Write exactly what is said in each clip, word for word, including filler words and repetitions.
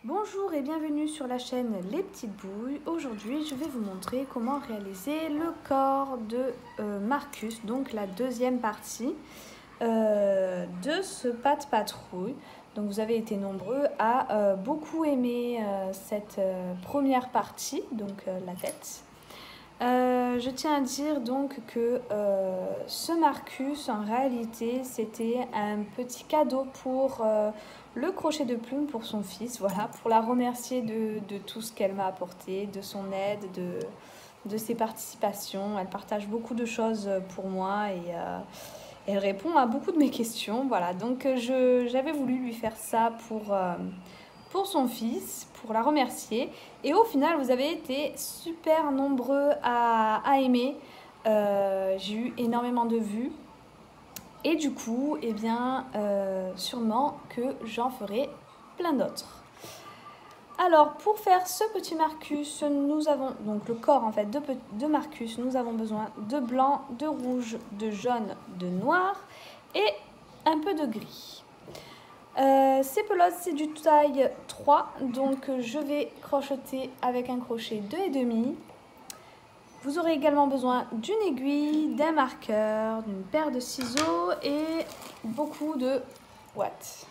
Bonjour et bienvenue sur la chaîne Les Petites Bouilles. Aujourd'hui, je vais vous montrer comment réaliser le corps de euh, Marcus, donc la deuxième partie euh, de ce Pat' Patrouille. Donc vous avez été nombreux à euh, beaucoup aimer euh, cette euh, première partie, donc euh, la tête. Euh, je tiens à dire donc que euh, ce Marcus, en réalité, c'était un petit cadeau pour euh, le crochet de plume pour son fils, voilà, pour la remercier de, de tout ce qu'elle m'a apporté, de son aide, de, de ses participations. Elle partage beaucoup de choses pour moi et euh, elle répond à beaucoup de mes questions, voilà. Donc je, j'avais voulu lui faire ça pour... Euh, pour son fils, pour la remercier. Et au final, vous avez été super nombreux à, à aimer. Euh, j'ai eu énormément de vues. Et du coup, eh bien, euh, sûrement que j'en ferai plein d'autres. Alors, pour faire ce petit Marcus, nous avons donc le corps en fait de, de Marcus. Nous avons besoin de blanc, de rouge, de jaune, de noir et un peu de gris. Euh, ces pelotes, c'est du taille trois, donc je vais crocheter avec un crochet deux et demi. Vous aurez également besoin d'une aiguille, d'un marqueur, d'une paire de ciseaux et beaucoup de watts.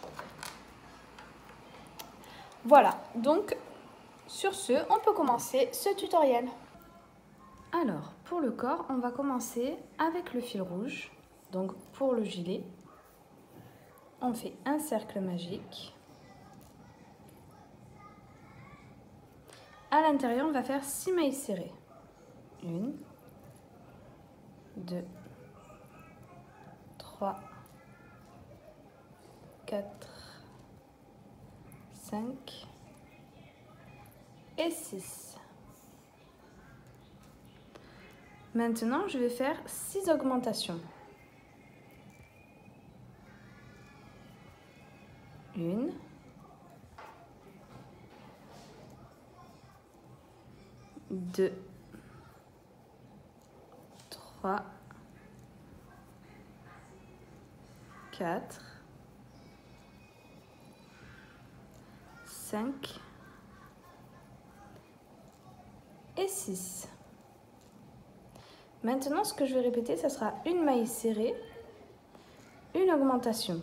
Voilà, donc sur ce, on peut commencer ce tutoriel. Alors, pour le corps, on va commencer avec le fil rouge, donc pour le gilet. On fait un cercle magique. À l'intérieur, on va faire six mailles serrées. une, deux, trois, quatre, cinq et six. Maintenant, je vais faire six augmentations. une, deux, trois, quatre, cinq et six. Maintenant, ce que je vais répéter, ce sera une maille serrée, une augmentation.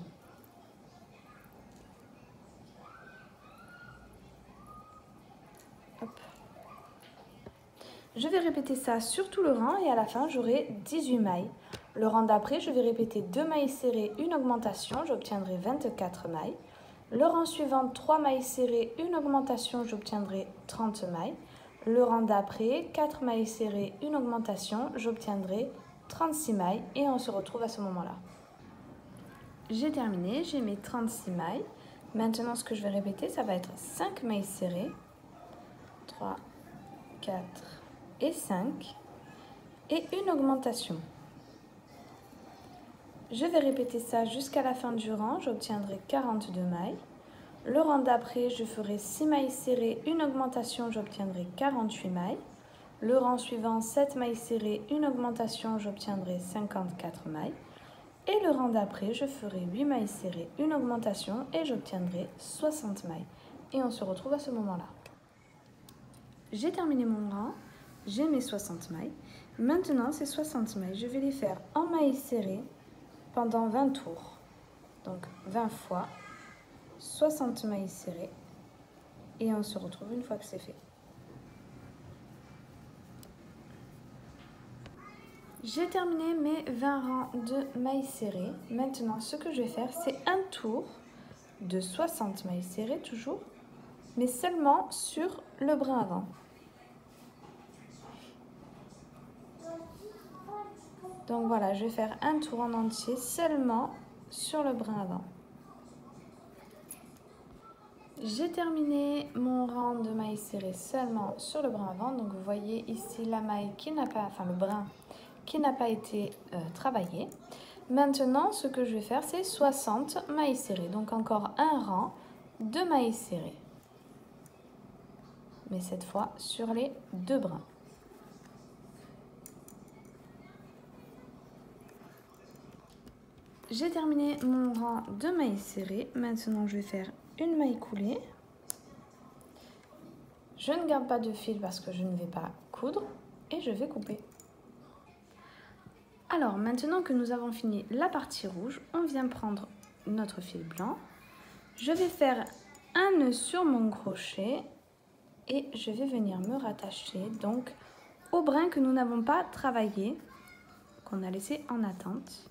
Hop. Je vais répéter ça sur tout le rang et à la fin, j'aurai dix-huit mailles. Le rang d'après, je vais répéter deux mailles serrées, une augmentation, j'obtiendrai vingt-quatre mailles. Le rang suivant, trois mailles serrées, une augmentation, j'obtiendrai trente mailles. Le rang d'après, quatre mailles serrées, une augmentation, j'obtiendrai trente-six mailles et on se retrouve à ce moment-là. J'ai terminé, j'ai mes trente-six mailles. Maintenant, ce que je vais répéter, ça va être cinq mailles serrées, trois, quatre et cinq et une augmentation. Je vais répéter ça jusqu'à la fin du rang, j'obtiendrai quarante-deux mailles. Le rang d'après, je ferai six mailles serrées, une augmentation, j'obtiendrai quarante-huit mailles. Le rang suivant, sept mailles serrées, une augmentation, j'obtiendrai cinquante-quatre mailles. Et le rang d'après, je ferai huit mailles serrées, une augmentation et j'obtiendrai soixante mailles. Et on se retrouve à ce moment-là. J'ai terminé mon rang, j'ai mes soixante mailles. Maintenant, ces soixante mailles, je vais les faire en mailles serrées pendant vingt tours. Donc vingt fois soixante mailles serrées et on se retrouve une fois que c'est fait. J'ai terminé mes vingt rangs de mailles serrées. Maintenant, ce que je vais faire, c'est un tour de soixante mailles serrées toujours, mais seulement sur le brin avant. Donc voilà, je vais faire un tour en entier seulement sur le brin avant. J'ai terminé mon rang de mailles serrées seulement sur le brin avant. Donc vous voyez ici la maille qui n'a pas, enfin le brin qui n'a pas été euh, travaillé. Maintenant, ce que je vais faire, c'est soixante mailles serrées. Donc encore un rang de mailles serrées. Mais cette fois sur les deux brins. J'ai terminé mon rang de mailles serrées. Maintenant, je vais faire une maille coulée. Je ne garde pas de fil parce que je ne vais pas coudre et je vais couper. Alors maintenant que nous avons fini la partie rouge, on vient prendre notre fil blanc. Je vais faire un nœud sur mon crochet et je vais venir me rattacher donc au brin que nous n'avons pas travaillé, qu'on a laissé en attente,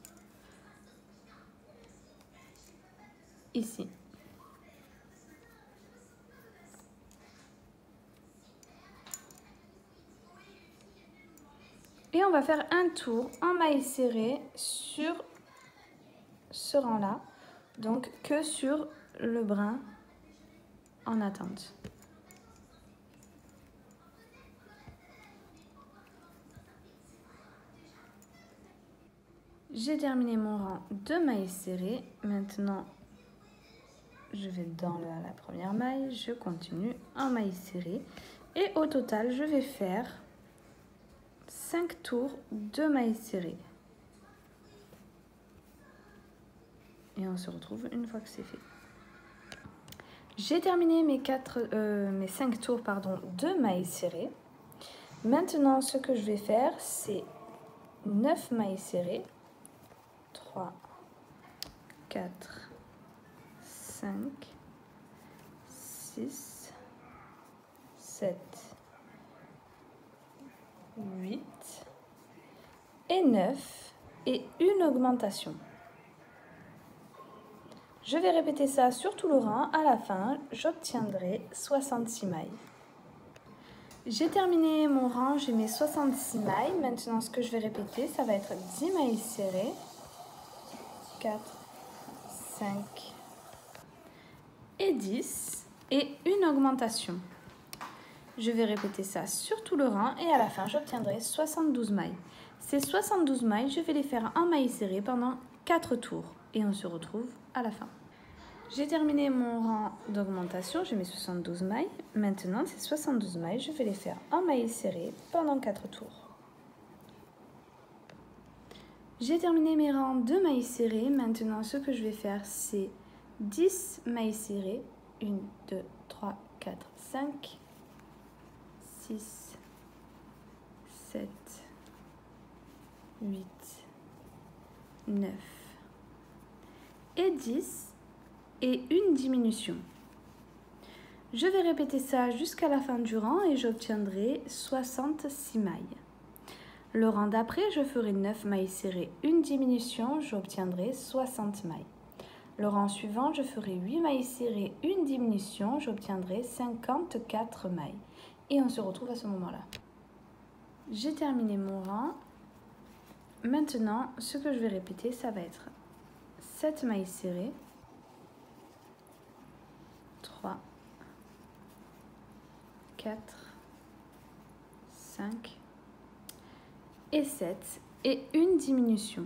ici. Et on va faire un tour en maille serrée sur ce rang-là, donc que sur le brin en attente. J'ai terminé mon rang de mailles serrées. Maintenant, je vais dans la, la première maille, je continue en maille serrée. Et au total, je vais faire cinq tours de mailles serrées. Et on se retrouve une fois que c'est fait. J'ai terminé mes, quatre, euh, mes cinq tours pardon, de mailles serrées. Maintenant, ce que je vais faire, c'est neuf mailles serrées. trois, quatre, cinq, six, sept, huit et neuf et une augmentation. Je vais répéter ça sur tout le rang. À la fin, j'obtiendrai soixante-six mailles. J'ai terminé mon rang, j'ai mes soixante-six mailles. Maintenant, ce que je vais répéter, ça va être dix mailles serrées. quatre, cinq et dix et une augmentation. Je vais répéter ça sur tout le rang et à la fin, j'obtiendrai soixante-douze mailles. Ces soixante-douze mailles, je vais les faire en mailles serrées pendant quatre tours et on se retrouve à la fin. J'ai terminé mon rang d'augmentation, j'ai mes soixante-douze mailles. Maintenant, ces soixante-douze mailles, je vais les faire en mailles serrées pendant quatre tours. J'ai terminé mes rangs de mailles serrées. Maintenant, ce que je vais faire, c'est dix mailles serrées. un, deux, trois, quatre, cinq, six, sept, huit, neuf et dix et une diminution. Je vais répéter ça jusqu'à la fin du rang et j'obtiendrai soixante-six mailles. Le rang d'après, je ferai neuf mailles serrées, une diminution, j'obtiendrai soixante mailles. Le rang suivant, je ferai huit mailles serrées, une diminution, j'obtiendrai cinquante-quatre mailles. Et on se retrouve à ce moment-là. J'ai terminé mon rang. Maintenant, ce que je vais répéter, ça va être sept mailles serrées, trois, quatre, cinq et sept et une diminution.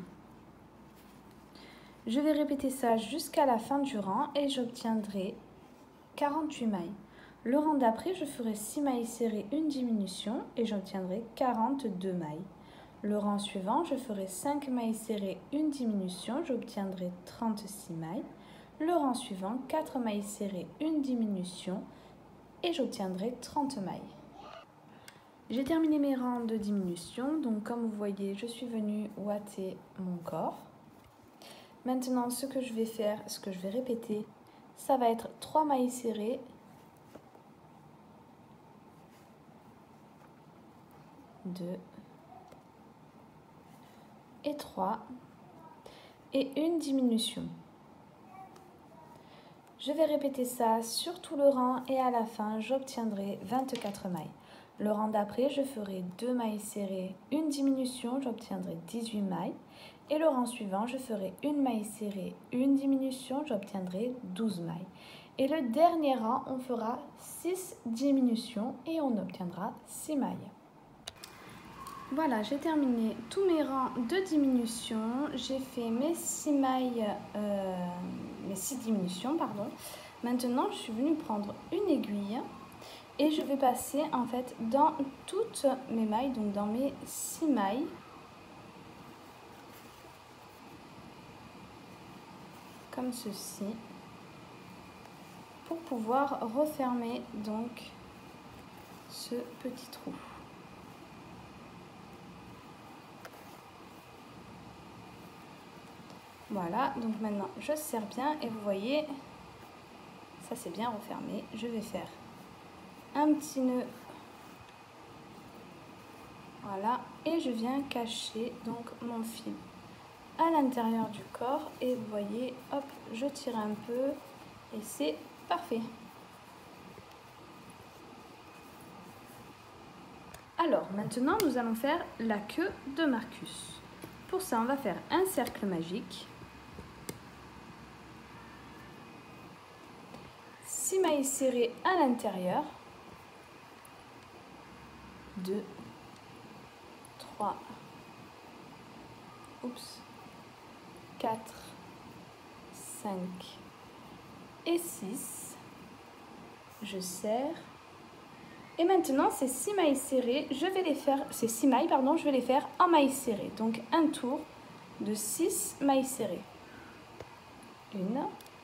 Je vais répéter ça jusqu'à la fin du rang et j'obtiendrai quarante-huit mailles. Le rang d'après, je ferai six mailles serrées, une diminution et j'obtiendrai quarante-deux mailles. Le rang suivant, je ferai cinq mailles serrées, une diminution, j'obtiendrai trente-six mailles. Le rang suivant, quatre mailles serrées, une diminution et j'obtiendrai trente mailles. J'ai terminé mes rangs de diminution, donc comme vous voyez, je suis venue ouater mon corps. Maintenant, ce que je vais faire, ce que je vais répéter, ça va être trois mailles serrées, deux et trois et une diminution. Je vais répéter ça sur tout le rang et à la fin, j'obtiendrai vingt-quatre mailles. Le rang d'après, je ferai deux mailles serrées, une diminution, j'obtiendrai dix-huit mailles. Et le rang suivant, je ferai une maille serrée, une diminution, j'obtiendrai douze mailles. Et le dernier rang, on fera six diminutions et on obtiendra six mailles. Voilà, j'ai terminé tous mes rangs de diminution. J'ai fait mes six mailles, euh, mes six diminutions, pardon. Maintenant, je suis venue prendre une aiguille. Et je vais passer en fait dans toutes mes mailles, donc dans mes six mailles. Comme ceci. Pour pouvoir refermer donc ce petit trou. Voilà, donc maintenant je serre bien et vous voyez, ça c'est bien refermé. Je vais faire un petit nœud, voilà, et je viens cacher donc mon fil à l'intérieur du corps et vous voyez, hop, je tire un peu et c'est parfait. Alors maintenant nous allons faire la queue de Marcus. Pour ça on va faire un cercle magique, six mailles serrées à l'intérieur, deux, trois, oups, quatre, cinq et six. Je serre. Et maintenant, ces six mailles serrées, je vais les faire, ces six mailles, pardon, je vais les faire en mailles serrées. Donc un tour de six mailles serrées. Une,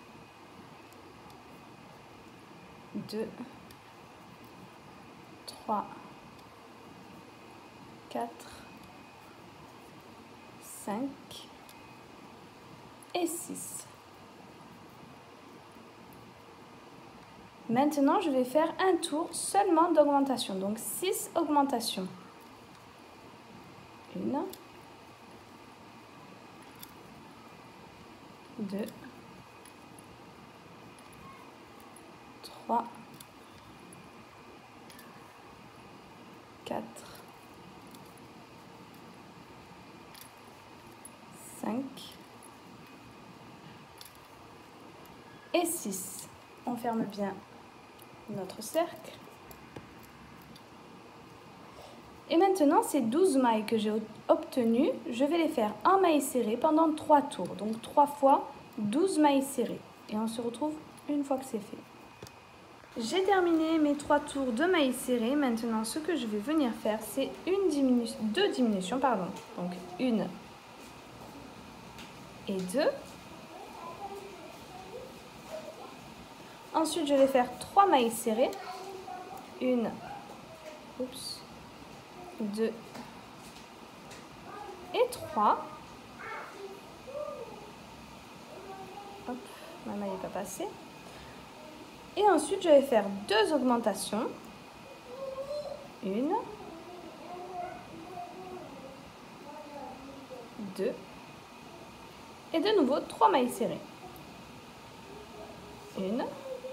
deux, trois, quatre, cinq et six. Maintenant, je vais faire un tour seulement d'augmentation, donc six augmentations. Une, deux, trois, quatre, cinq et six. On ferme bien notre cercle. Et maintenant, ces douze mailles que j'ai obtenues, je vais les faire en mailles serrées pendant trois tours. Donc trois fois douze mailles serrées. Et on se retrouve une fois que c'est fait. J'ai terminé mes trois tours de mailles serrées. Maintenant, ce que je vais venir faire, c'est une diminution, deux diminutions, pardon. Donc une et deux. Ensuite, je vais faire trois mailles serrées. Une, oups, deux et trois. Hop, ma maille n'est pas passée. Et ensuite, je vais faire deux augmentations. Une, deux et de nouveau trois mailles serrées. Une,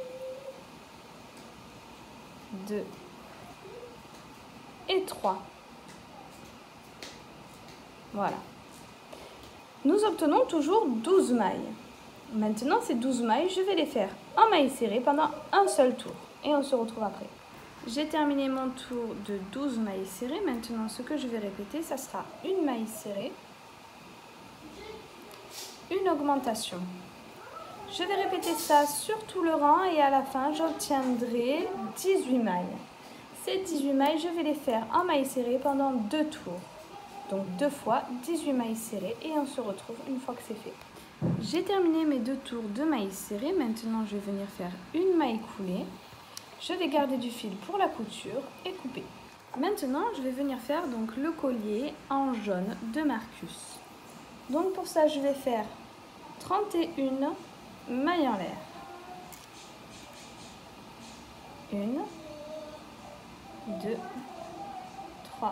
deux et trois. Voilà. Nous obtenons toujours douze mailles. Maintenant, ces douze mailles, je vais les faire en mailles serrées pendant un seul tour. Et on se retrouve après. J'ai terminé mon tour de douze mailles serrées. Maintenant, ce que je vais répéter, ça sera une maille serrée, une augmentation. Je vais répéter ça sur tout le rang et à la fin, j'obtiendrai dix-huit mailles. Ces dix-huit mailles, je vais les faire en mailles serrées pendant deux tours. Donc deux fois dix-huit mailles serrées et on se retrouve une fois que c'est fait. J'ai terminé mes deux tours de mailles serrées. Maintenant, je vais venir faire une maille coulée. Je vais garder du fil pour la couture et couper. Maintenant, je vais venir faire donc le collier en jaune de Marcus. Donc pour ça, je vais faire trente et une mailles en l'air. Une, deux, trois,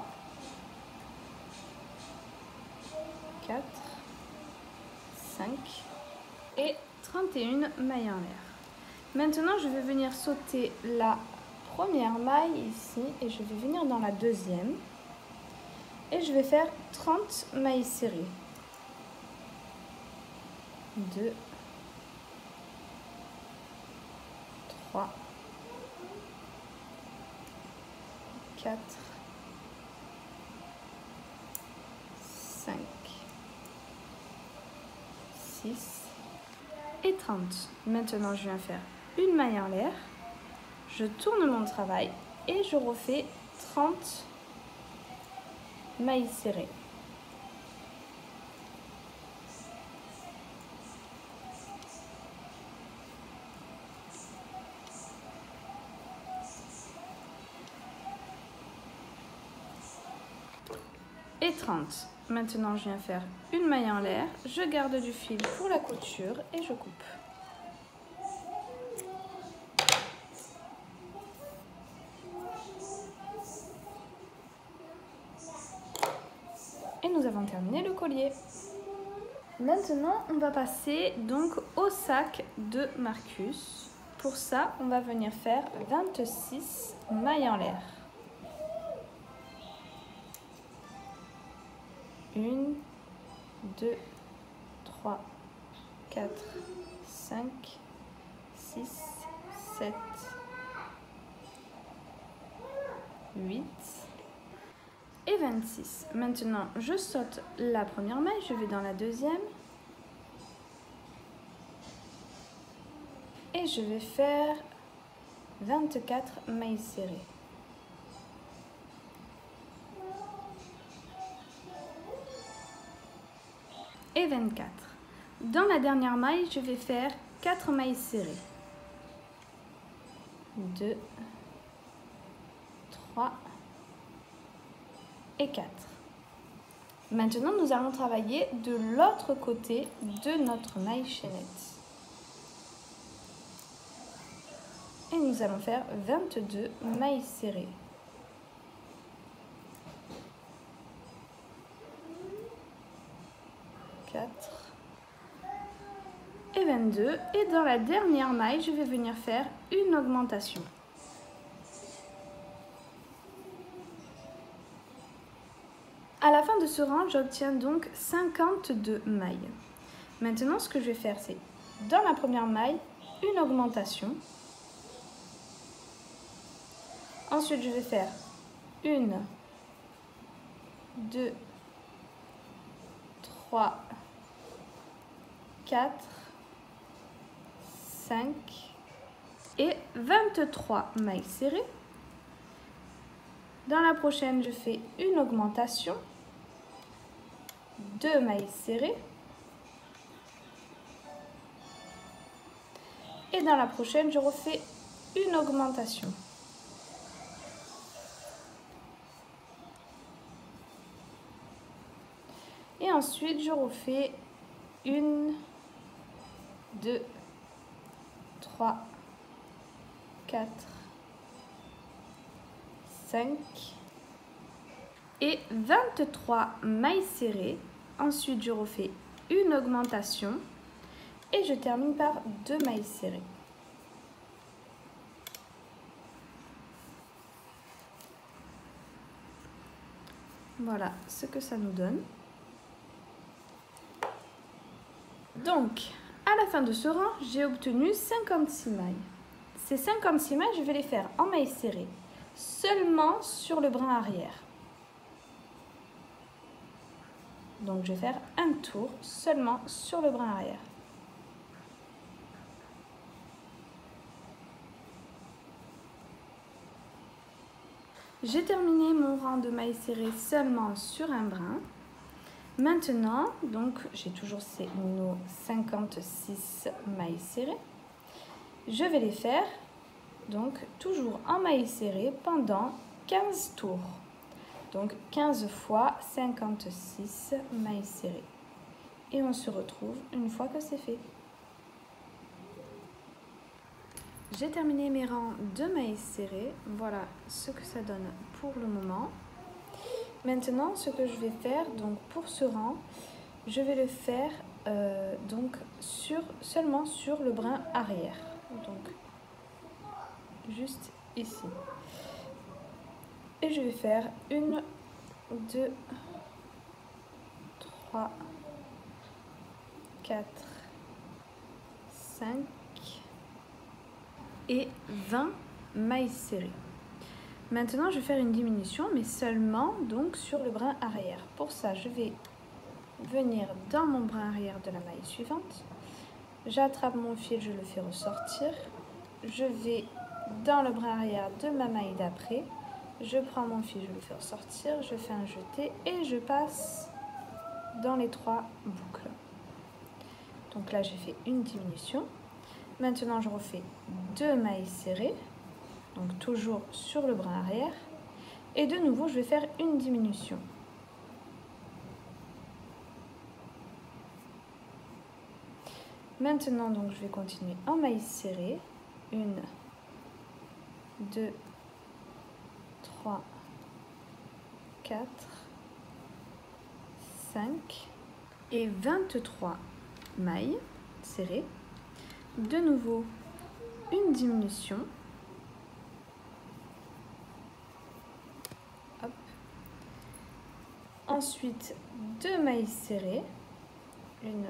quatre, cinq et trente et une mailles en l'air. Maintenant, je vais venir sauter la première maille ici et je vais venir dans la deuxième et je vais faire trente mailles serrées. deux, trois, quatre, cinq, six et trente. Maintenant, je viens faire une maille en l'air, je tourne mon travail et je refais trente mailles serrées. et trente. Maintenant, je viens faire une maille en l'air, je garde du fil pour la couture et je coupe. Et nous avons terminé le collier. Maintenant, on va passer donc au sac de Marcus. Pour ça, on va venir faire vingt-six mailles en l'air. une, deux, trois, quatre, cinq, six, sept, huit et vingt-six. Maintenant, je saute la première maille, je vais dans la deuxième. Et je vais faire vingt-quatre mailles serrées. Et vingt-quatre. Dans la dernière maille, je vais faire quatre mailles serrées. deux, trois et quatre. Maintenant, nous allons travailler de l'autre côté de notre maille chaînette. Et nous allons faire vingt-deux mailles serrées. quatre et vingt-deux. Et dans la dernière maille, je vais venir faire une augmentation. À la fin de ce rang, j'obtiens donc cinquante-deux mailles. Maintenant, ce que je vais faire, c'est dans la première maille, une augmentation. Ensuite, je vais faire une, deux, trois, quatre, cinq et vingt-trois mailles serrées. Dans la prochaine, je fais une augmentation, deux mailles serrées. Et dans la prochaine, je refais une augmentation. Et ensuite, je refais une, deux, trois, quatre, cinq et vingt-trois mailles serrées. Ensuite, je refais une augmentation et je termine par deux mailles serrées. Voilà ce que ça nous donne. Donc, à la fin de ce rang, j'ai obtenu cinquante-six mailles. Ces cinquante-six mailles, je vais les faire en mailles serrées, seulement sur le brin arrière. Donc, je vais faire un tour seulement sur le brin arrière. J'ai terminé mon rang de mailles serrées seulement sur un brin. Maintenant, donc j'ai toujours ces, nos cinquante-six mailles serrées. Je vais les faire donc toujours en mailles serrées pendant quinze tours. Donc quinze fois cinquante-six mailles serrées. Et on se retrouve une fois que c'est fait. J'ai terminé mes rangs de mailles serrées. Voilà ce que ça donne pour le moment. Maintenant, ce que je vais faire, donc pour ce rang, je vais le faire euh, donc sur, seulement sur le brin arrière. Donc, juste ici. Et je vais faire une, deux, trois, quatre, cinq et vingt mailles serrées. Maintenant, je vais faire une diminution, mais seulement donc sur le brin arrière. Pour ça, je vais venir dans mon brin arrière de la maille suivante. J'attrape mon fil, je le fais ressortir. Je vais dans le brin arrière de ma maille d'après. Je prends mon fil, je le fais ressortir. Je fais un jeté et je passe dans les trois boucles. Donc là, j'ai fait une diminution. Maintenant, je refais deux mailles serrées. Donc toujours sur le brin arrière. Et de nouveau, je vais faire une diminution. Maintenant, donc, je vais continuer en mailles serrées. une, deux, trois, quatre, cinq et vingt-trois mailles serrées. De nouveau, une diminution. Hop. Ensuite, deux mailles serrées. Une,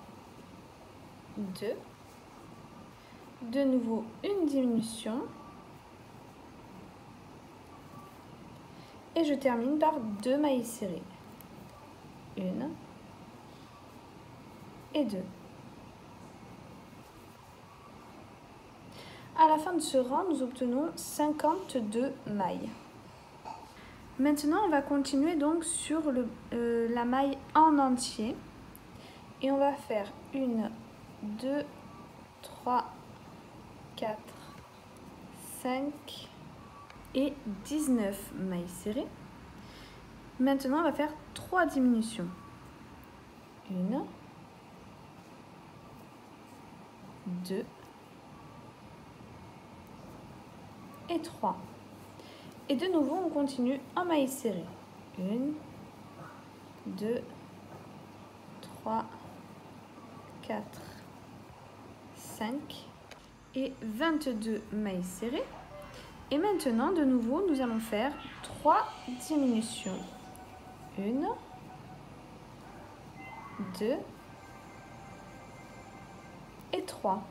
deux. De nouveau, une diminution. Et je termine par deux mailles serrées. Une et deux. À la fin de ce rang, nous obtenons cinquante-deux mailles. Maintenant, on va continuer donc sur le, euh, la maille en entier. Et on va faire une, deux, trois, quatre, cinq et dix-neuf mailles serrées. Maintenant, on va faire trois diminutions. Une, deux et trois. Et de nouveau, on continue en mailles serrées. Une, deux, trois, quatre, cinq et vingt-deux mailles serrées. Et maintenant, de nouveau, nous allons faire trois diminutions. Une, deux et trois.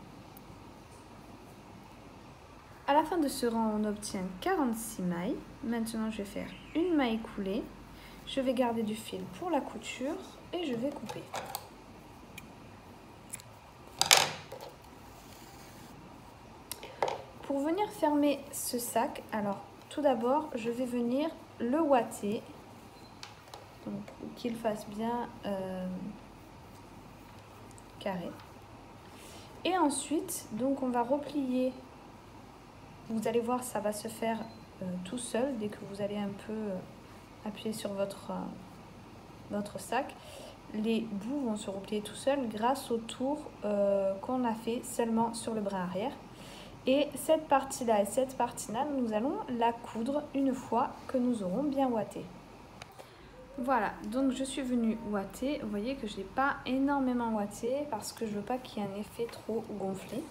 À la fin de ce rang, on obtient quarante-six mailles. Maintenant, je vais faire une maille coulée. Je vais garder du fil pour la couture et je vais couper. Pour venir fermer ce sac, alors tout d'abord, je vais venir le ouater, donc qu'il fasse bien euh, carré. Et ensuite, donc on va replier. Vous allez voir, ça va se faire euh, tout seul dès que vous allez un peu euh, appuyer sur votre, euh, votre sac. Les bouts vont se replier tout seuls grâce au tour euh, qu'on a fait seulement sur le bras arrière. Et cette partie-là et cette partie-là, nous allons la coudre une fois que nous aurons bien ouaté. Voilà, donc je suis venue ouater. Vous voyez que je n'ai pas énormément ouaté parce que je ne veux pas qu'il y ait un effet trop gonflé.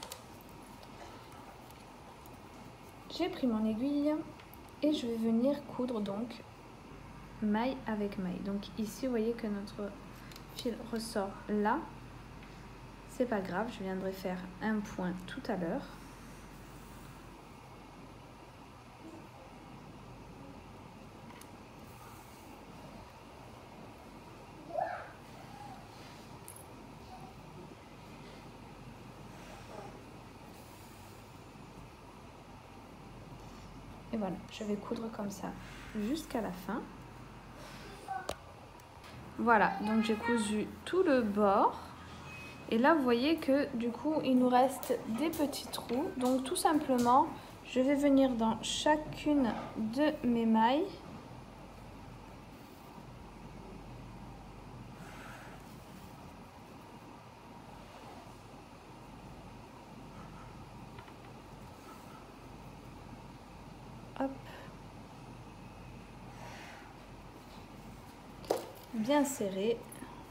J'ai pris mon aiguille et je vais venir coudre donc maille avec maille. Donc ici, vous voyez que notre fil ressort là. C'est pas grave, je viendrai faire un point tout à l'heure. Et voilà, je vais coudre comme ça jusqu'à la fin. Voilà, donc j'ai cousu tout le bord. Et là, vous voyez que du coup, il nous reste des petits trous. Donc tout simplement, je vais venir dans chacune de mes mailles. Hop. Bien serré.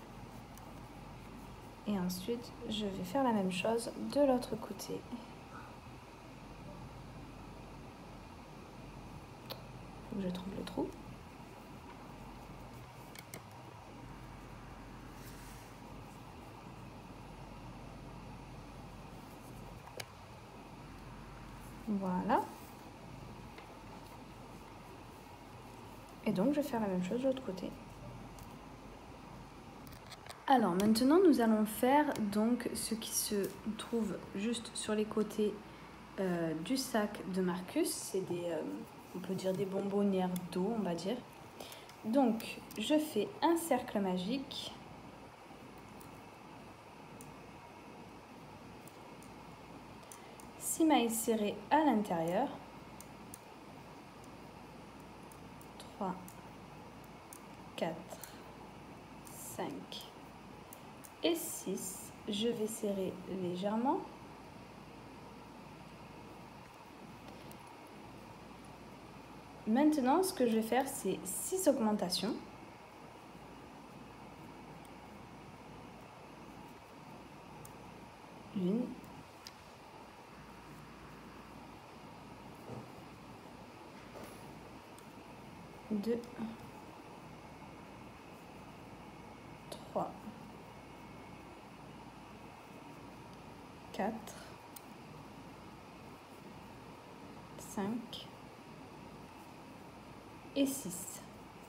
Et ensuite, je vais faire la même chose de l'autre côté. Faut que je trouve le trou. Voilà. Et donc, je vais faire la même chose de l'autre côté. Alors maintenant, nous allons faire donc ce qui se trouve juste sur les côtés euh, du sac de Marcus. C'est des, euh, on peut dire des bonbonnières d'eau, on va dire. Donc, je fais un cercle magique. six mailles serrées à l'intérieur. trois, quatre, cinq et six. je vais serrer légèrement. Maintenant, ce que je vais faire, c'est six augmentations. Une. Deux. Trois. Quatre. Cinq. Et six.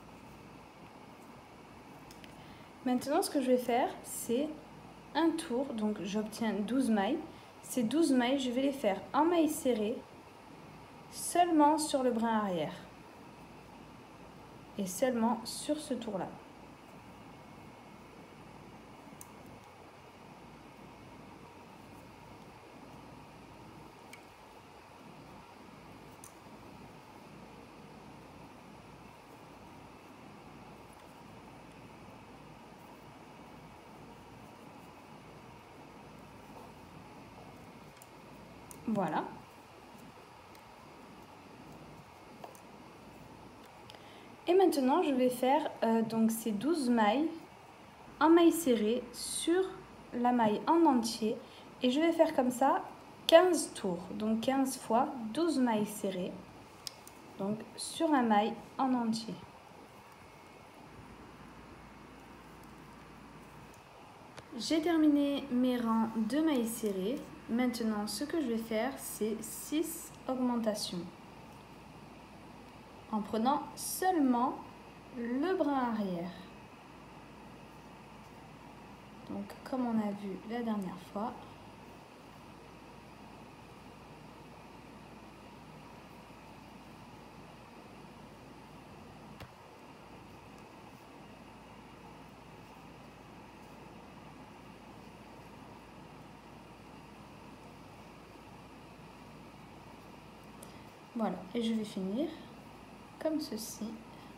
Maintenant, ce que je vais faire, c'est un tour. Donc, j'obtiens douze mailles. Ces douze mailles, je vais les faire en mailles serrées seulement sur le brin arrière. Et seulement sur ce tour-là. Voilà. Et maintenant, je vais faire euh, donc ces douze mailles en mailles serrées sur la maille en entier. Et je vais faire comme ça quinze tours. Donc quinze fois douze mailles serrées. Donc sur la maille en entier. J'ai terminé mes rangs de mailles serrées. Maintenant, ce que je vais faire, c'est six augmentations. En prenant seulement le brin arrière. Donc, comme on a vu la dernière fois. Voilà, et je vais finir comme ceci.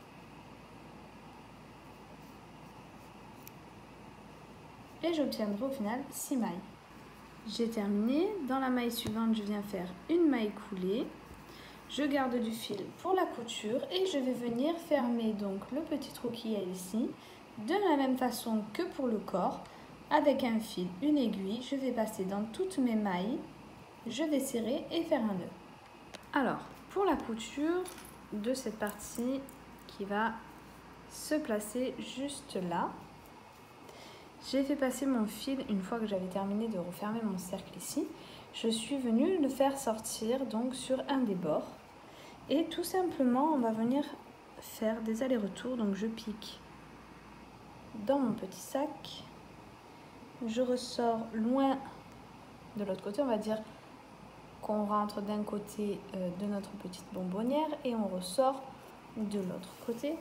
Et j'obtiendrai au final six mailles. J'ai terminé. Dans la maille suivante, je viens faire une maille coulée. Je garde du fil pour la couture et je vais venir fermer donc le petit trou qu'il y a ici de la même façon que pour le corps. Avec un fil, une aiguille, je vais passer dans toutes mes mailles. Je vais serrer et faire un nœud. Alors, pour la couture de cette partie qui va se placer juste là, j'ai fait passer mon fil une fois que j'avais terminé de refermer mon cercle ici. Je suis venue le faire sortir donc sur un des bords. Et tout simplement, on va venir faire des allers-retours. Donc je pique dans mon petit sac. Je ressors loin de l'autre côté, on va dire qu'on rentre d'un côté euh, de notre petite bonbonnière et on ressort de l'autre côté.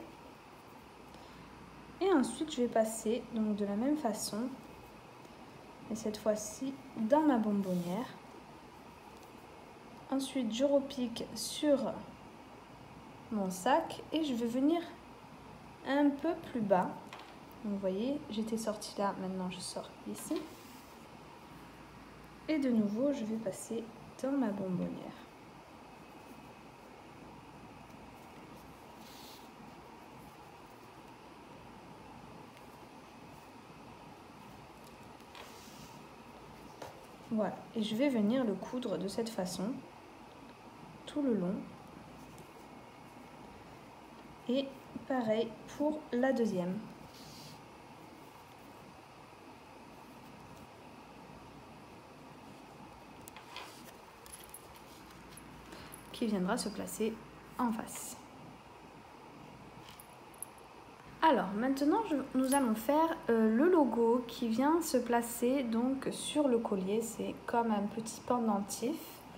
Et ensuite, je vais passer donc de la même façon, et cette fois-ci dans ma bonbonnière. Ensuite, je repique sur mon sac et je vais venir un peu plus bas. Donc, vous voyez, j'étais sortie là, maintenant je sors ici. Et de nouveau, je vais passer dans ma bonbonnière. Voilà, et je vais venir le coudre de cette façon, tout le long. Et pareil pour la deuxième. Qui viendra se placer en face. Alors maintenant je, nous allons faire euh, le logo qui vient se placer donc sur le collier, c'est comme un petit pendentif.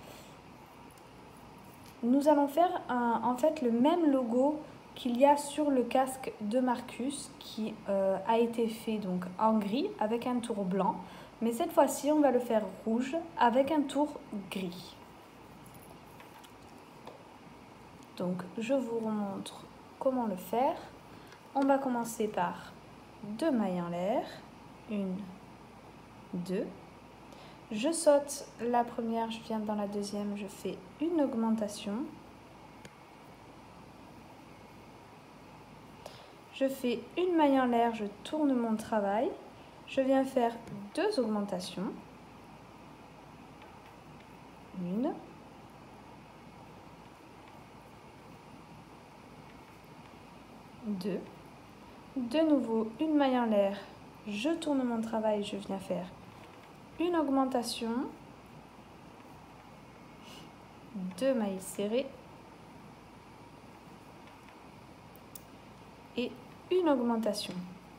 Nous allons faire un, en fait le même logo qu'il y a sur le casque de Marcus qui euh, a été fait donc en gris avec un tour blanc, mais cette fois-ci on va le faire rouge avec un tour gris. Donc je vous remontre comment le faire. On va commencer par deux mailles en l'air, une, deux. Je saute la première, je viens dans la deuxième, je fais une augmentation. Je fais une maille en l'air, je tourne mon travail. Je viens faire deux augmentations. Une. Deux. De nouveau, une maille en l'air, je tourne mon travail, je viens faire une augmentation. Deux mailles serrées. Et une augmentation.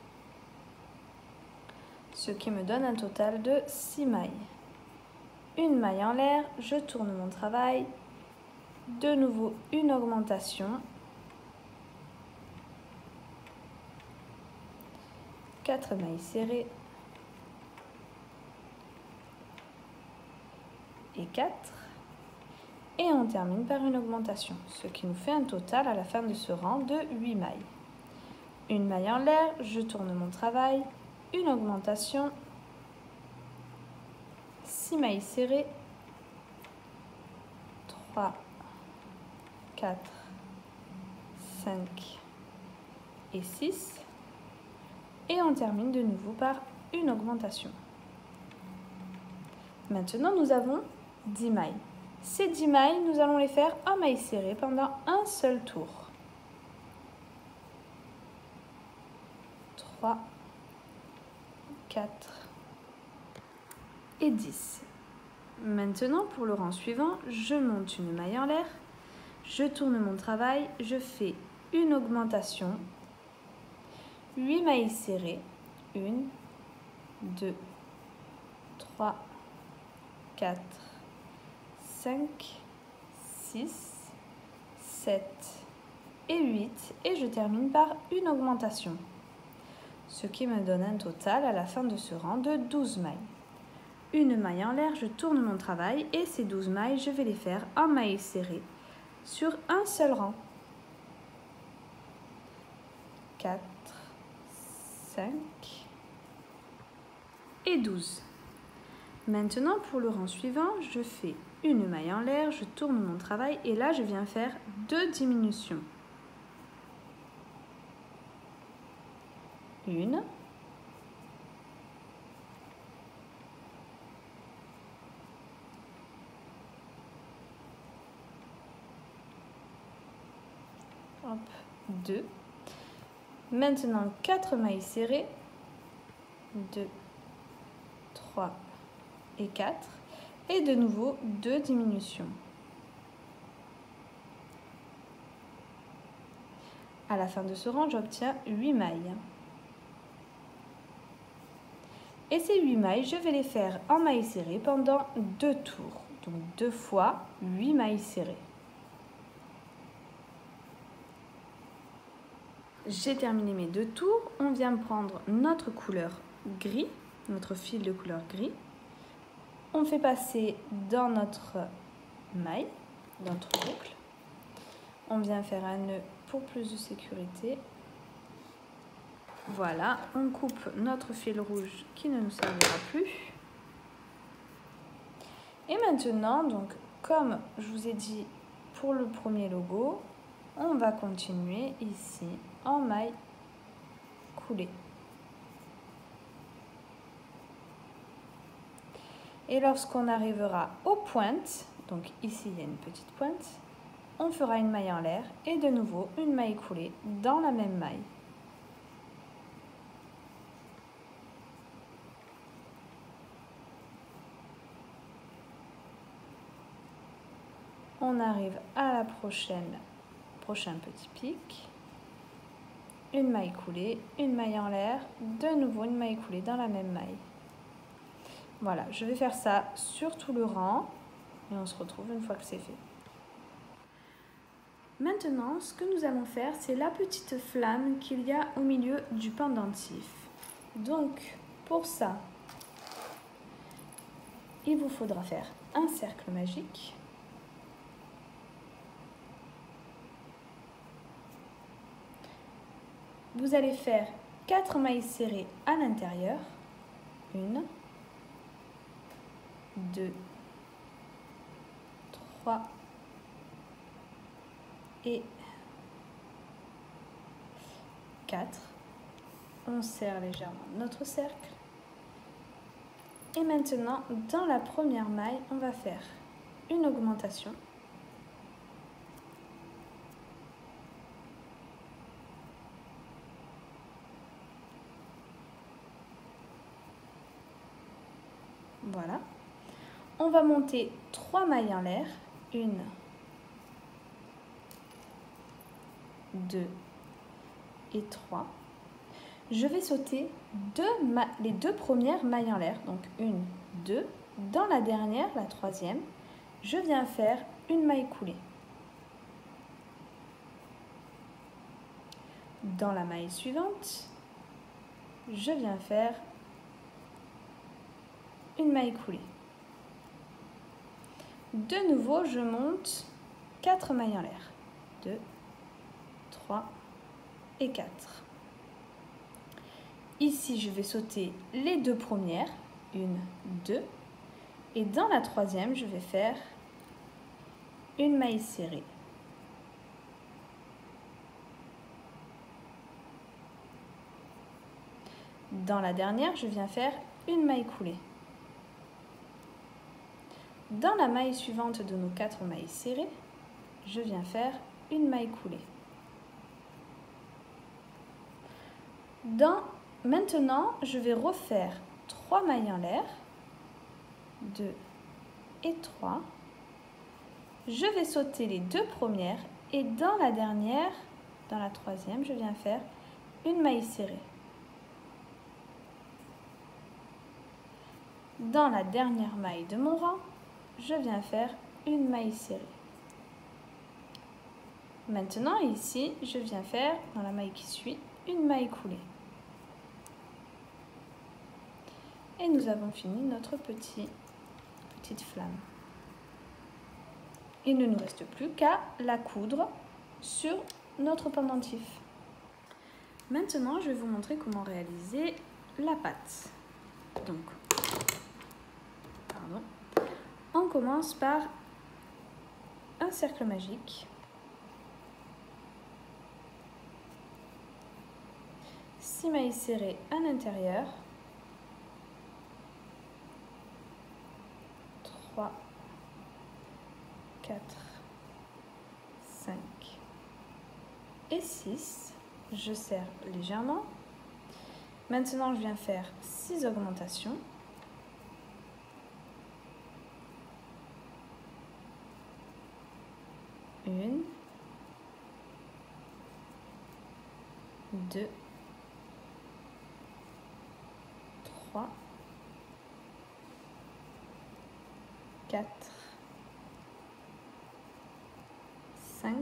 Ce qui me donne un total de six mailles. Une maille en l'air, je tourne mon travail. De nouveau, une augmentation. Quatre mailles serrées. Et quatre. Et on termine par une augmentation, ce qui nous fait un total à la fin de ce rang de huit mailles. Une maille en l'air, je tourne mon travail, une augmentation, six mailles serrées, trois, quatre, cinq et six. Et on termine de nouveau par une augmentation. Maintenant, nous avons dix mailles. Ces dix mailles, nous allons les faire en mailles serrées pendant un seul tour. trois, quatre et dix. Maintenant, pour le rang suivant, je monte une maille en l'air, je tourne mon travail, je fais une augmentation, huit mailles serrées, un, deux, trois, quatre, cinq, six, sept et huit et je termine par une augmentation. Ce qui me donne un total à la fin de ce rang de douze mailles. Une maille en l'air, je tourne mon travail et ces douze mailles, je vais les faire en mailles serrées sur un seul rang. quatre, cinq et douze. Maintenant, pour le rang suivant, je fais une maille en l'air, je tourne mon travail et là, je viens faire deux diminutions. Une. Hop, deux. Maintenant, quatre mailles serrées. deux, trois et quatre. Et de nouveau, deux diminutions. À la fin de ce rang, j'obtiens huit mailles. Et ces huit mailles, je vais les faire en mailles serrées pendant deux tours. Donc deux fois huit mailles serrées. J'ai terminé mes deux tours. On vient prendre notre couleur gris, notre fil de couleur gris. On fait passer dans notre maille, dans notre boucle. On vient faire un nœud pour plus de sécurité. Voilà, on coupe notre fil rouge qui ne nous servira plus. Et maintenant, donc, comme je vous ai dit pour le premier logo, on va continuer ici en maille coulée. Et lorsqu'on arrivera aux pointes, donc ici il y a une petite pointe, on fera une maille en l'air et de nouveau une maille coulée dans la même maille. On arrive à la prochaine, prochain petit pic, une maille coulée, une maille en l'air, de nouveau une maille coulée dans la même maille. Voilà, je vais faire ça sur tout le rang et on se retrouve une fois que c'est fait. Maintenant, ce que nous allons faire, c'est la petite flamme qu'il y a au milieu du pendentif. Donc, pour ça, il vous faudra faire un cercle magique. Vous allez faire quatre mailles serrées à l'intérieur. Une, deux, trois et quatre. On serre légèrement notre cercle. Et maintenant, dans la première maille, on va faire une augmentation. Voilà. On va monter trois mailles en l'air. Une, deux et trois. Je vais sauter deux les deux premières mailles en l'air. Donc une, deux. Dans la dernière, la troisième, je viens faire une maille coulée. Dans la maille suivante, je viens faire une maille coulée. De nouveau, je monte quatre mailles en l'air. deux, trois et quatre. Ici, je vais sauter les deux premières. une, deux. Et dans la troisième, je vais faire une maille serrée. Dans la dernière, je viens faire une maille coulée. Dans la maille suivante de nos quatre mailles serrées, je viens faire une maille coulée. Dans, maintenant, je vais refaire trois mailles en l'air, deux et trois. Je vais sauter les deux premières et dans la dernière, dans la troisième, je viens faire une maille serrée. Dans la dernière maille de mon rang, je viens faire une maille serrée. Maintenant, ici, je viens faire, dans la maille qui suit, une maille coulée. Et nous avons fini notre petit, petite flamme. Il ne nous reste plus qu'à la coudre sur notre pendentif. Maintenant, je vais vous montrer comment réaliser la pâte. Donc, pardon. On commence par un cercle magique. six mailles serrées à l'intérieur. trois, quatre, cinq et six. Je serre légèrement. Maintenant, je viens faire six augmentations. Une, deux, trois, quatre, cinq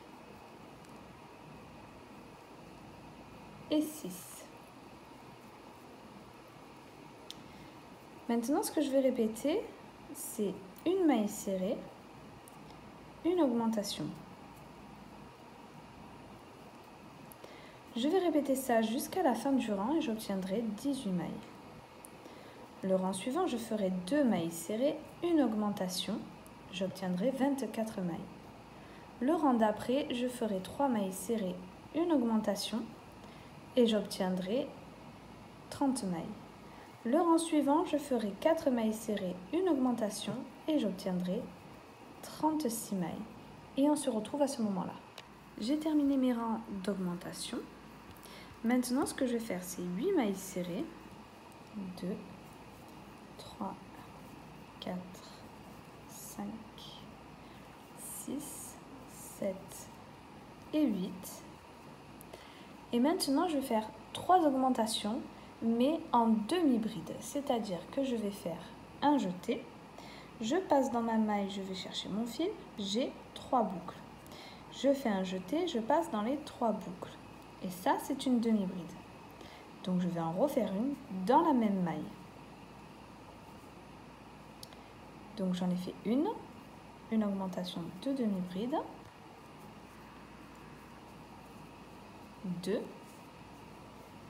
et six. Maintenant, ce que je vais répéter, c'est une maille serrée, une augmentation. Je vais répéter ça jusqu'à la fin du rang et j'obtiendrai dix-huit mailles. Le rang suivant, je ferai deux mailles serrées, une augmentation, j'obtiendrai vingt-quatre mailles. Le rang d'après, je ferai trois mailles serrées, une augmentation et j'obtiendrai trente mailles. Le rang suivant, je ferai quatre mailles serrées, une augmentation et j'obtiendrai trente-six mailles. Et on se retrouve à ce moment-là. J'ai terminé mes rangs d'augmentation. Maintenant, ce que je vais faire, c'est huit mailles serrées. deux, trois, quatre, cinq, six, sept et huit. Et maintenant, je vais faire trois augmentations, mais en demi-bride. C'est-à-dire que je vais faire un jeté. Je passe dans ma maille, je vais chercher mon fil. J'ai trois boucles. Je fais un jeté, je passe dans les trois boucles. Et ça, c'est une demi-bride. Donc, je vais en refaire une dans la même maille. Donc, j'en ai fait une, une augmentation de demi-bride, deux,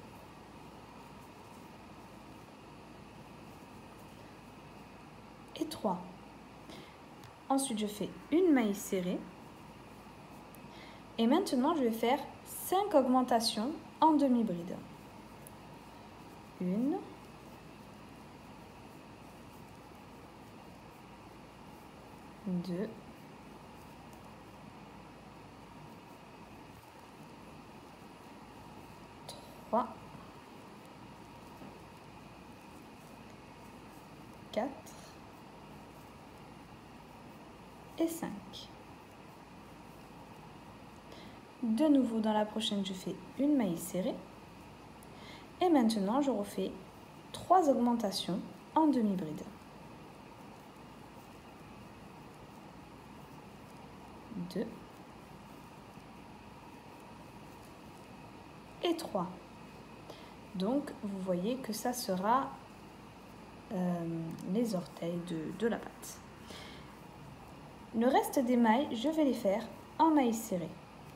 et trois. Ensuite, je fais une maille serrée. Et maintenant, je vais faire cinq augmentations en demi-bride. Une. Deux. Trois. Quatre. Et cinq. De nouveau, dans la prochaine, je fais une maille serrée. Et maintenant, je refais trois augmentations en demi-bride. Deux. Et trois. Donc, vous voyez que ça sera euh, les orteils de, de la patte. Le reste des mailles, je vais les faire en maille serrée.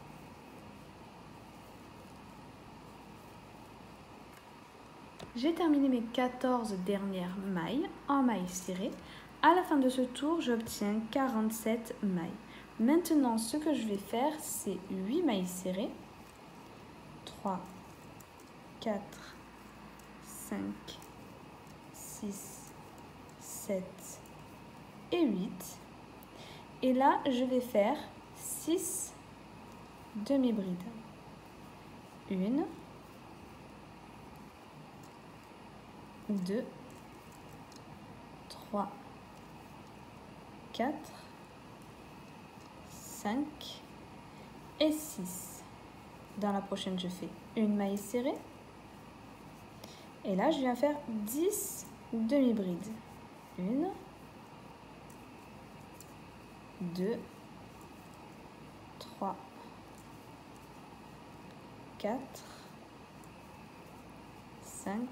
J'ai terminé mes quatorze dernières mailles en maille serrée. À la fin de ce tour, j'obtiens quarante-sept mailles. Maintenant, ce que je vais faire, c'est huit mailles serrées. trois, quatre, cinq, six, sept et huit. Et là, je vais faire six demi-brides. Une, deux, trois, quatre, cinq et six. Dans la prochaine, je fais une maille serrée. Et là, je viens faire dix demi-brides. Une, deux, trois, quatre, cinq,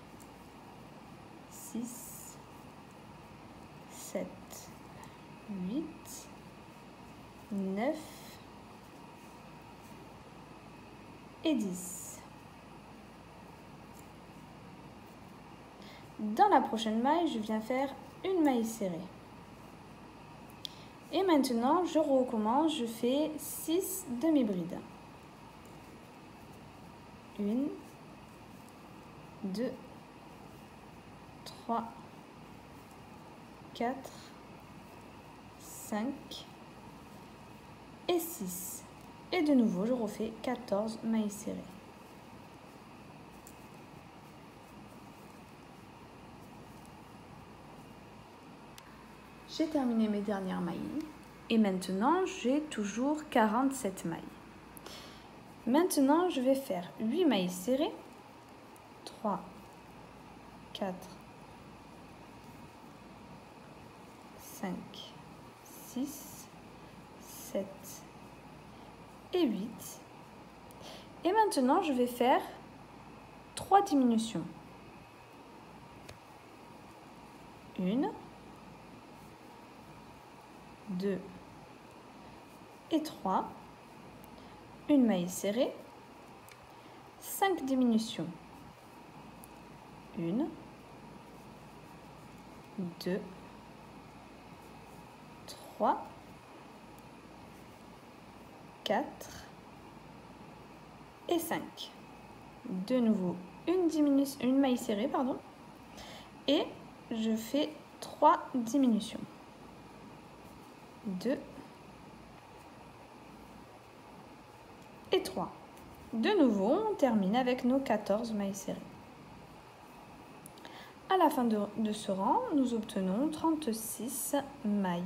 six, sept, huit, neuf et dix. Dans la prochaine maille, je viens faire une maille serrée. Et maintenant, je recommence, je fais six demi-brides. Une, deux, trois, quatre, cinq et six. Et de nouveau, je refais quatorze mailles serrées. J'ai terminé mes dernières mailles et maintenant j'ai toujours quarante-sept mailles. Maintenant, je vais faire huit mailles serrées. trois, quatre, cinq, six, sept et huit. Et maintenant, je vais faire trois diminutions. Une, deux et trois. Une maille serrée. cinq diminutions. Une, deux, trois, quatre et cinq. De nouveau, une diminution, une maille serrée, pardon. Et je fais trois diminutions. deux et trois. De nouveau, on termine avec nos quatorze mailles serrées. À la fin de, de ce rang, nous obtenons trente-six mailles.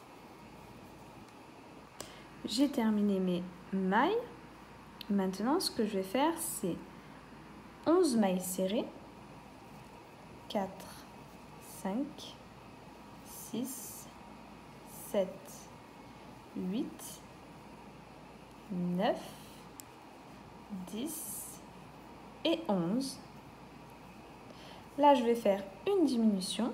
J'ai terminé mes mailles. Maintenant, ce que je vais faire, c'est onze mailles serrées. quatre, cinq, six, sept, huit, neuf, dix et onze. Là, je vais faire une diminution.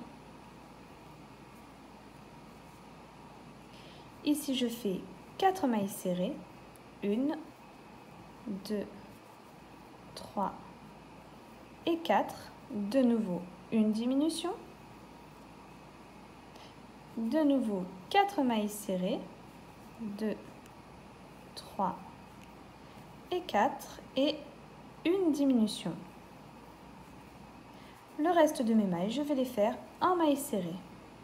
Ici, je fais quatre mailles serrées. une, deux, trois et quatre. De nouveau, une diminution. de nouveau quatre mailles serrées, deux, trois et quatre et une diminution. Le reste de mes mailles, je vais les faire en mailles serrées.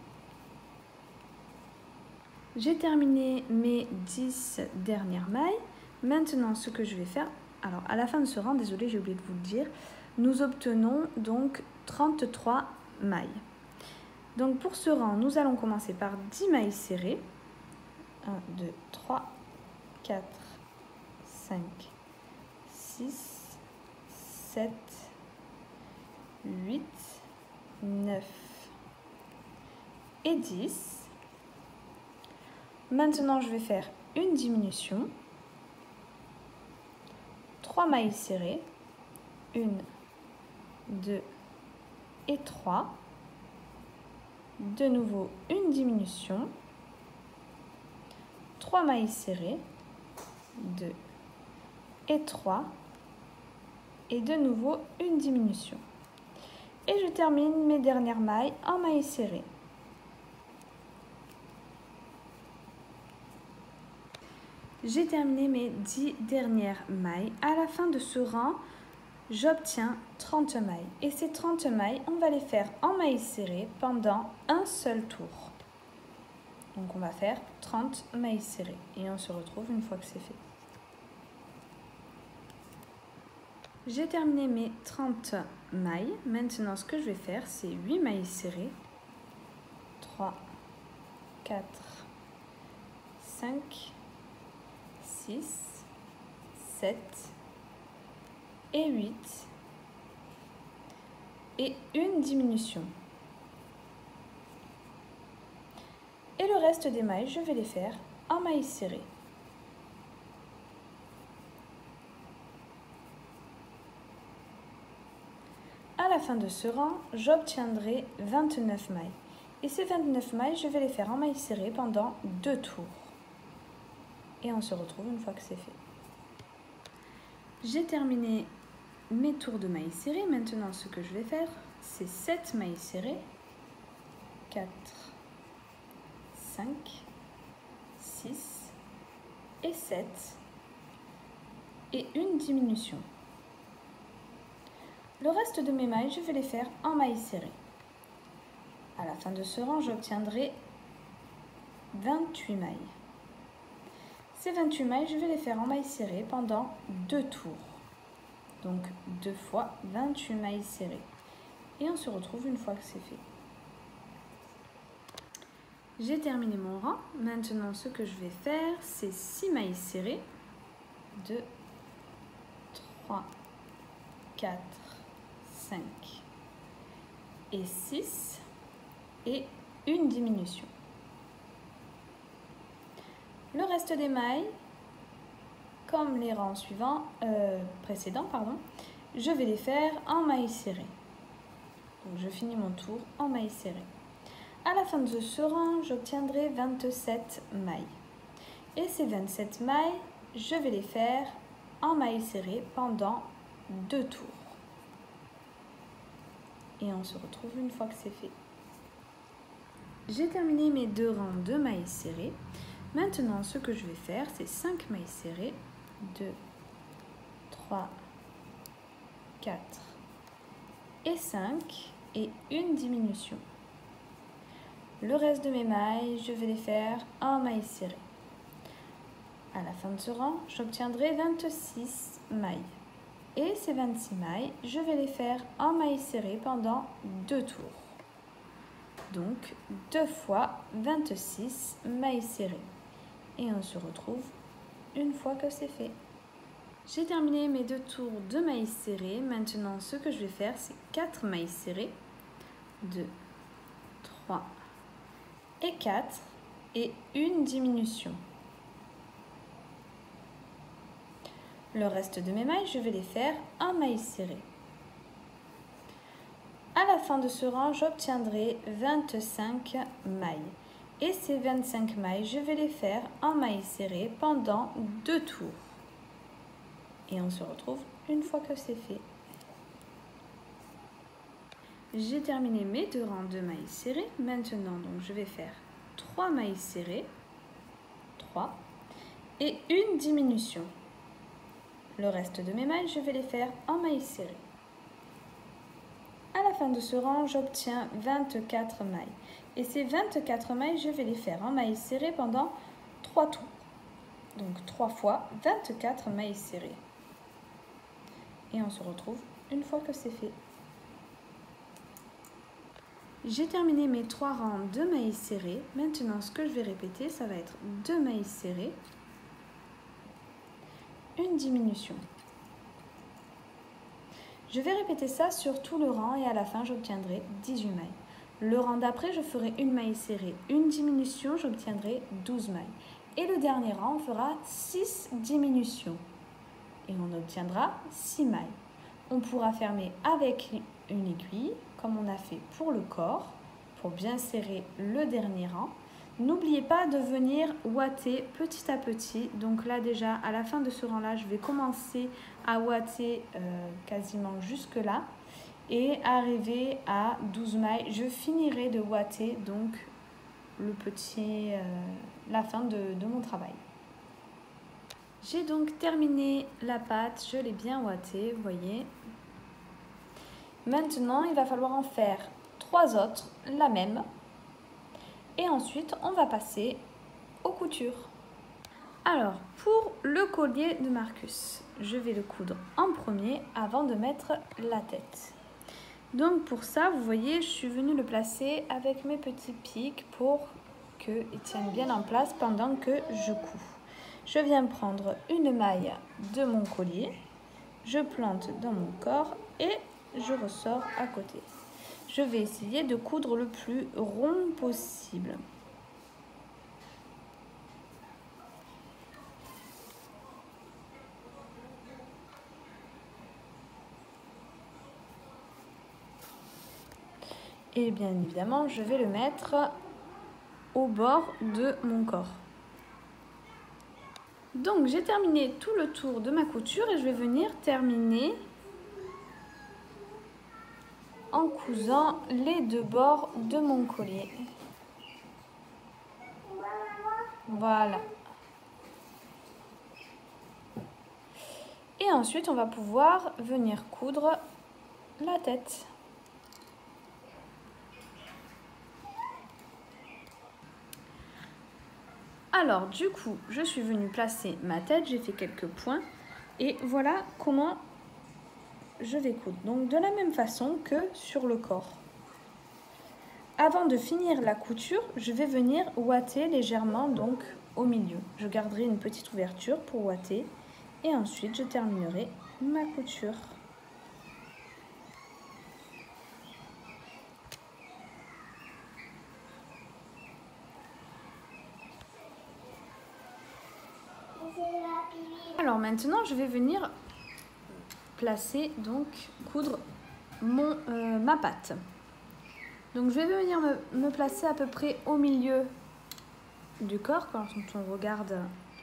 J'ai terminé mes dix dernières mailles. Maintenant, ce que je vais faire, alors à la fin de ce rang, désolé, j'ai oublié de vous le dire, nous obtenons donc trente-trois mailles. Donc pour ce rang, nous allons commencer par dix mailles serrées. un, deux, trois, quatre, cinq, six, sept, huit, neuf et dix. Maintenant, je vais faire une diminution, trois mailles serrées, une, deux et trois. De nouveau, une diminution, trois mailles serrées, deux et trois. Et de nouveau, une diminution. Et je termine mes dernières mailles en mailles serrées. J'ai terminé mes dix dernières mailles. À la fin de ce rang, j'obtiens trente mailles. Et ces trente mailles, on va les faire en mailles serrées pendant un seul tour. Donc on va faire trente mailles serrées. Et on se retrouve une fois que c'est fait. J'ai terminé mes trente mailles. Maintenant, ce que je vais faire, c'est huit mailles serrées. trois, quatre, cinq, six, sept et huit. Et une diminution. Et le reste des mailles, je vais les faire en mailles serrées. À la fin de ce rang, j'obtiendrai vingt-neuf mailles. Et ces vingt-neuf mailles, je vais les faire en mailles serrées pendant deux tours. Et on se retrouve une fois que c'est fait. J'ai terminé mes tours de mailles serrées. Maintenant, ce que je vais faire, c'est sept mailles serrées. quatre, cinq, six et sept. Et une diminution. Le reste de mes mailles, je vais les faire en mailles serrées. À la fin de ce rang, j'obtiendrai vingt-huit mailles. Ces vingt-huit mailles, je vais les faire en mailles serrées pendant deux tours. Donc deux fois vingt-huit mailles serrées. Et on se retrouve une fois que c'est fait. J'ai terminé mon rang. Maintenant, ce que je vais faire, c'est six mailles serrées. deux, trois, quatre, cinq et six. Et une diminution. Le reste des mailles, comme les rangs suivants, euh, précédents, pardon, je vais les faire en mailles serrées. Donc je finis mon tour en mailles serrées. À la fin de ce rang, j'obtiendrai vingt-sept mailles. Et ces vingt-sept mailles, je vais les faire en mailles serrées pendant deux tours. Et on se retrouve une fois que c'est fait. J'ai terminé mes deux rangs de mailles serrées. Maintenant, ce que je vais faire, c'est cinq mailles serrées. deux, trois, quatre et cinq. Et une diminution. Le reste de mes mailles, je vais les faire en mailles serrées. À la fin de ce rang, j'obtiendrai vingt-six mailles. Et ces vingt-six mailles, je vais les faire en mailles serrées pendant deux tours. Donc deux fois vingt-six mailles serrées. Et on se retrouve une fois que c'est fait. J'ai terminé mes deux tours de mailles serrées. Maintenant, ce que je vais faire, c'est quatre mailles serrées. deux, trois et quatre. Et une diminution. Le reste de mes mailles, je vais les faire en mailles serrées. À la fin de ce rang, j'obtiendrai vingt-cinq mailles. Et ces vingt-cinq mailles, je vais les faire en mailles serrées pendant deux tours. Et on se retrouve une fois que c'est fait. J'ai terminé mes deux rangs de mailles serrées. Maintenant, donc, je vais faire trois mailles serrées, trois, et une diminution. Le reste de mes mailles, je vais les faire en mailles serrées. À la fin de ce rang, j'obtiens vingt-quatre mailles. Et ces vingt-quatre mailles, je vais les faire en mailles serrées pendant trois tours. Donc trois fois vingt-quatre mailles serrées. Et on se retrouve une fois que c'est fait. J'ai terminé mes trois rangs de mailles serrées. Maintenant, ce que je vais répéter, ça va être deux mailles serrées, une diminution. Je vais répéter ça sur tout le rang et à la fin, j'obtiendrai dix-huit mailles. Le rang d'après, je ferai une maille serrée, une diminution, j'obtiendrai douze mailles. Et le dernier rang, on fera six diminutions et on obtiendra six mailles. On pourra fermer avec une aiguille, comme on a fait pour le corps, pour bien serrer le dernier rang. N'oubliez pas de venir ouater petit à petit. Donc là déjà, à la fin de ce rang-là, je vais commencer à ouater euh, quasiment jusque là. Et arriver à douze mailles, je finirai de ouater donc le petit, euh, la fin de, de mon travail. J'ai donc terminé la pâte, je l'ai bien ouatée, vous voyez. Maintenant, il va falloir en faire trois autres, la même. Et ensuite, on va passer aux coutures. Alors, pour le collier de Marcus, je vais le coudre en premier avant de mettre la tête. Donc pour ça, vous voyez, je suis venue le placer avec mes petits pics pour qu'il tienne bien en place pendant que je couds. Je viens prendre une maille de mon collier, je plante dans mon corps et je ressors à côté. Je vais essayer de coudre le plus rond possible. Et bien évidemment, je vais le mettre au bord de mon corps. Donc j'ai terminé tout le tour de ma couture et je vais venir terminer en cousant les deux bords de mon collier. Voilà. Et ensuite, on va pouvoir venir coudre la tête. Alors, du coup, je suis venue placer ma tête, j'ai fait quelques points et voilà comment je vais coudre. Donc, de la même façon que sur le corps. Avant de finir la couture, je vais venir ouater légèrement donc au milieu. Je garderai une petite ouverture pour ouater et ensuite je terminerai ma couture. Alors maintenant, je vais venir placer, donc coudre mon, euh, ma pâte. Donc je vais venir me, me placer à peu près au milieu du corps quand on regarde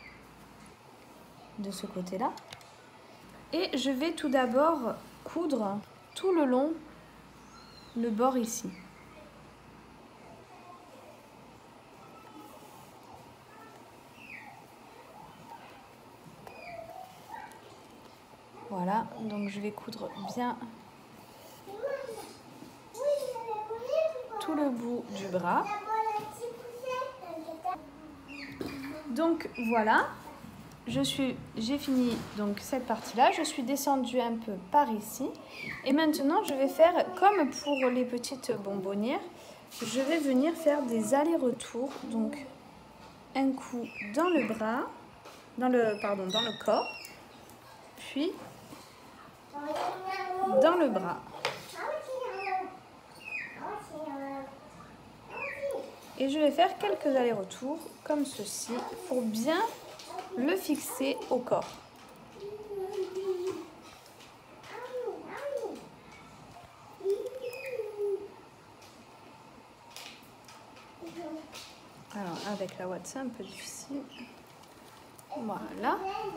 de ce côté-là. Et je vais tout d'abord coudre tout le long le bord ici. Voilà, donc je vais coudre bien tout le bout du bras. Donc voilà, je suis, j'ai fini donc cette partie-là. Je suis descendue un peu par ici. Et maintenant, je vais faire comme pour les petites bonbonnières. Je vais venir faire des allers-retours. Donc un coup dans le bras, dans le, pardon, dans le corps, puis dans le bras. Et je vais faire quelques allers-retours comme ceci pour bien le fixer au corps. Alors avec la ouate c'est un peu difficile. Voilà.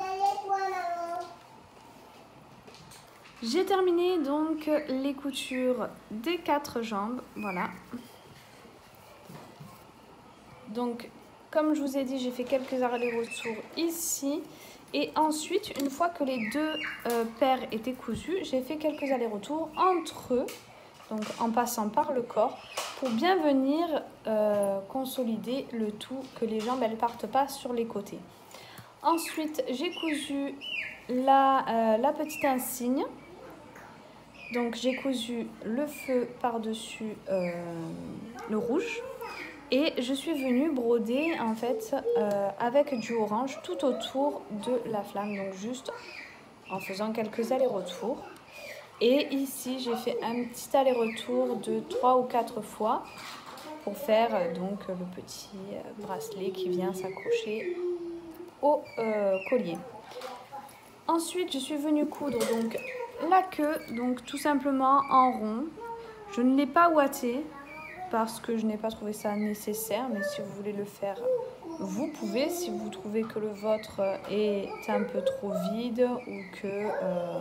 J'ai terminé donc les coutures des quatre jambes. Voilà. Donc, comme je vous ai dit, j'ai fait quelques allers-retours ici. Et ensuite, une fois que les deux euh, paires étaient cousues, j'ai fait quelques allers-retours entre eux, donc en passant par le corps, pour bien venir euh, consolider le tout, que les jambes ne partent pas sur les côtés. Ensuite, j'ai cousu la, euh, la petite insigne. Donc, j'ai cousu le feu par-dessus euh, le rouge. Et je suis venue broder en fait euh, avec du orange tout autour de la flamme, donc juste en faisant quelques allers-retours. Et ici j'ai fait un petit aller-retour de trois ou quatre fois pour faire donc le petit bracelet qui vient s'accrocher au euh, collier. Ensuite je suis venue coudre donc la queue, donc tout simplement en rond. Je ne l'ai pas ouaté parce que je n'ai pas trouvé ça nécessaire, mais si vous voulez le faire, vous pouvez. Si vous trouvez que le vôtre est un peu trop vide ou que euh,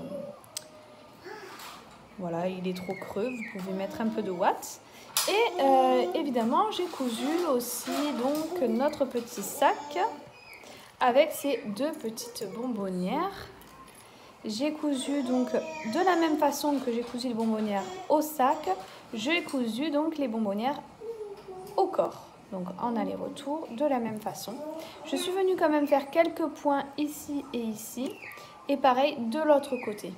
voilà, il est trop creux, vous pouvez mettre un peu de ouate. Et euh, évidemment, j'ai cousu aussi donc notre petit sac avec ces deux petites bonbonnières. J'ai cousu donc de la même façon que j'ai cousu les bonbonnières au sac, j'ai cousu donc les bonbonnières au corps, donc en aller-retour de la même façon. Je suis venue quand même faire quelques points ici et ici, et pareil de l'autre côté.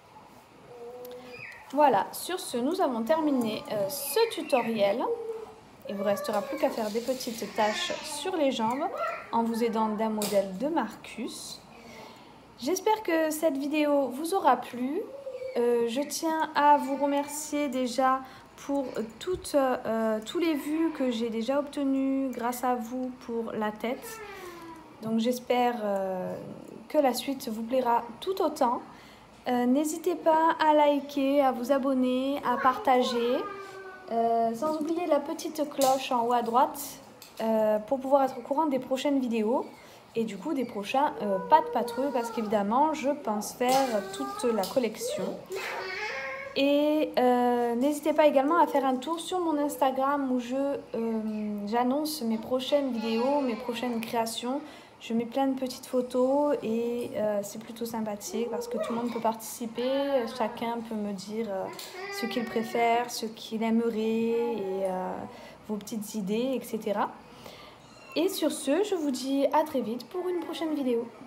Voilà, sur ce, nous avons terminé euh, ce tutoriel. Il vous restera plus qu'à faire des petites taches sur les jambes en vous aidant d'un modèle de Marcus. J'espère que cette vidéo vous aura plu. Euh, je tiens à vous remercier déjà pour toutes, euh, tous les vues que j'ai déjà obtenues grâce à vous pour la tête. Donc j'espère euh, que la suite vous plaira tout autant. Euh, N'hésitez pas à liker, à vous abonner, à partager. Euh, sans oublier la petite cloche en haut à droite euh, pour pouvoir être au courant des prochaines vidéos. Et du coup des prochains euh, pâtes patrouilles parce qu'évidemment je pense faire toute la collection. Et euh, n'hésitez pas également à faire un tour sur mon Instagram où je euh, j'annonce mes prochaines vidéos, mes prochaines créations. Je mets plein de petites photos et euh, c'est plutôt sympathique parce que tout le monde peut participer. Chacun peut me dire euh, ce qu'il préfère, ce qu'il aimerait et euh, vos petites idées, et cetera. Et sur ce, je vous dis à très vite pour une prochaine vidéo.